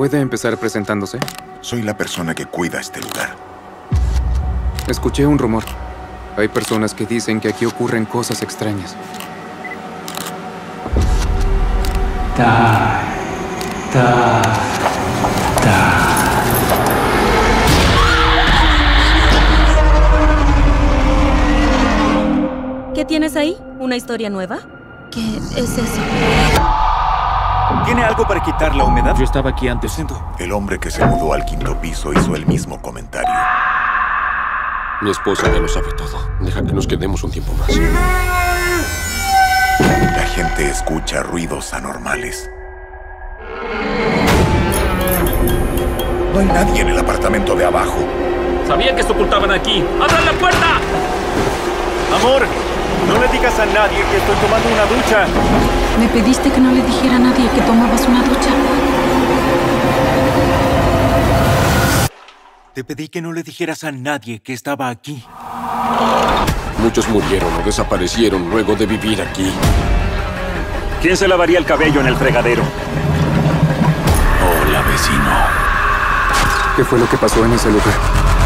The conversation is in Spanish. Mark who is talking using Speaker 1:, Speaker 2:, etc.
Speaker 1: ¿Puede empezar presentándose?
Speaker 2: Soy la persona que cuida este lugar.
Speaker 1: Escuché un rumor. Hay personas que dicen que aquí ocurren cosas extrañas.
Speaker 3: ¿Qué tienes ahí? ¿Una historia nueva? ¿Qué es eso?
Speaker 4: ¿Tiene algo para quitar la humedad?
Speaker 5: Yo estaba aquí antes.
Speaker 2: El hombre que se mudó al 5º piso hizo el mismo comentario.
Speaker 6: Mi esposa ya lo sabe todo. Deja que nos quedemos un tiempo más.
Speaker 2: La gente escucha ruidos anormales. No hay nadie en el apartamento de abajo.
Speaker 5: Sabía que se ocultaban aquí. ¡Abran la puerta!
Speaker 4: Amor, no le digas a nadie que estoy tomando una ducha.
Speaker 7: Me pediste que no le dijera a nadie que tomabas una ducha.
Speaker 4: Te pedí que no le dijeras a nadie que estaba aquí.
Speaker 6: Muchos murieron o desaparecieron luego de vivir aquí.
Speaker 4: ¿Quién se lavaría el cabello en el fregadero?
Speaker 2: Hola, vecino.
Speaker 1: ¿Qué fue lo que pasó en ese lugar?